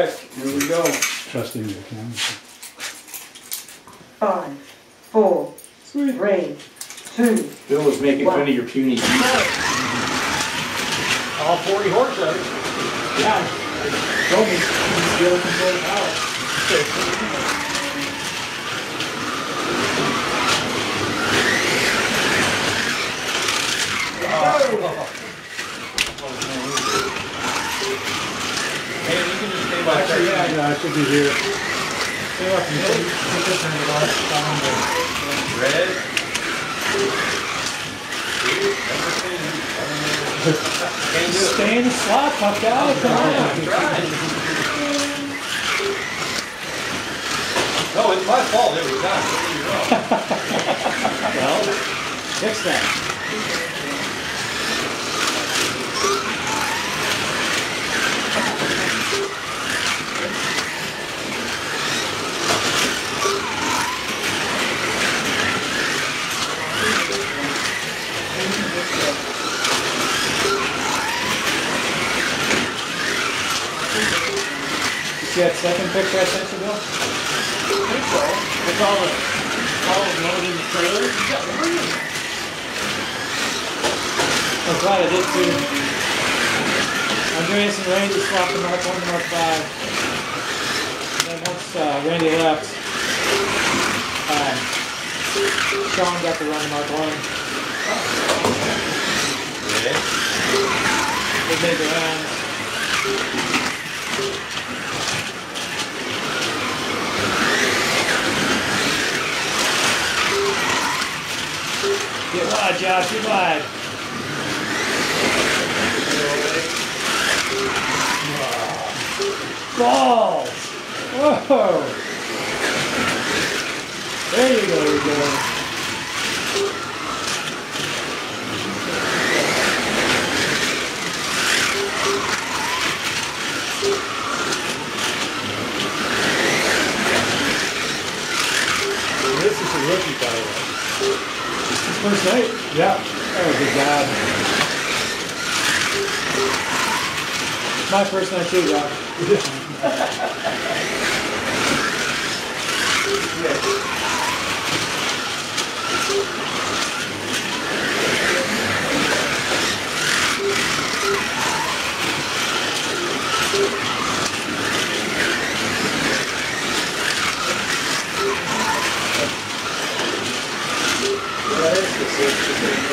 check. Here we go. Trusting your camera. 5, 4, 3, 2. Bill was making fun of your puny. All 40 horses. Yeah. Told me. He's the other control power. Hey, you can just stay by there. Yeah, I should be here. Stay up and red. Can't do it. Stay in the slot, tough guy. Come on. No, it's my fault every time. Well, fix that. See that second picture I sent you, Bill? I think so. It's all loaded in the trailer. I'm glad I did too. Andreas and Randy swapped the Mark 1 to Mark 5. And then once Randy left, Sean got to run the Mark 1. Yeah. They made the rounds. Get wide, Josh, get wide. Balls! Whoa! There you go, you go. This is a rookie, by the way. First night? Yeah. Oh, good job. My first night too, Josh.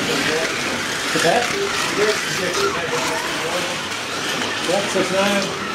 What's that? Yeah, 6'9".